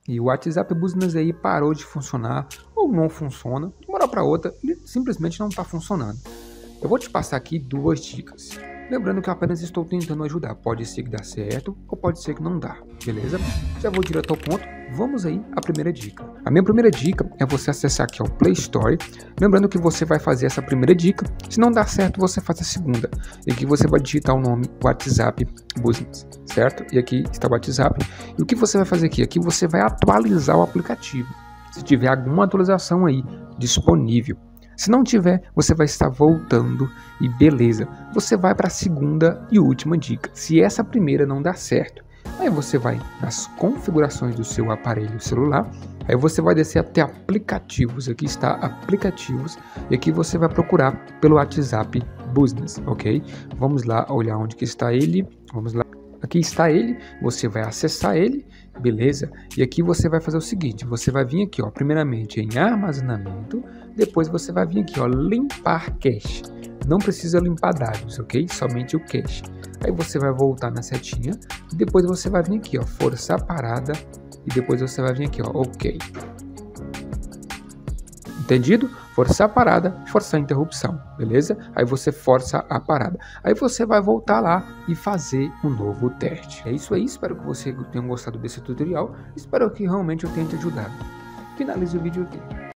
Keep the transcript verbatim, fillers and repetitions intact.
e o WhatsApp Business aí parou de funcionar ou não funciona, de uma hora para outra ele simplesmente não está funcionando. Eu vou te passar aqui duas dicas. Lembrando que eu apenas estou tentando ajudar. Pode ser que dá certo ou pode ser que não dá, beleza? Já vou direto ao ponto. Vamos aí à primeira dica. A minha primeira dica é você acessar aqui ao Play Store. Lembrando que você vai fazer essa primeira dica. Se não dá certo, você faz a segunda. E aqui você vai digitar o nome WhatsApp Business, certo? E aqui está o WhatsApp. E o que você vai fazer aqui? Aqui você vai atualizar o aplicativo. Se tiver alguma atualização aí disponível. Se não tiver, você vai estar voltando e beleza. Você vai para a segunda e última dica. Se essa primeira não dá certo, aí você vai nas configurações do seu aparelho celular. Aí você vai descer até aplicativos. Aqui está aplicativos. E aqui você vai procurar pelo WhatsApp Business, ok? Vamos lá olhar onde que está ele. Vamos lá. Aqui está ele, você vai acessar ele, beleza? E aqui você vai fazer o seguinte, você vai vir aqui, ó, primeiramente em armazenamento, depois você vai vir aqui, ó, limpar cache. Não precisa limpar dados, ok? Somente o cache. Aí você vai voltar na setinha, e depois você vai vir aqui, ó, forçar a parada, e depois você vai vir aqui, ó, ok. Entendido? Forçar a parada, forçar a interrupção, beleza? Aí você força a parada. Aí você vai voltar lá e fazer um novo teste. É isso aí, espero que você tenha gostado desse tutorial. Espero que realmente eu tenha te ajudado. Finalize o vídeo aqui.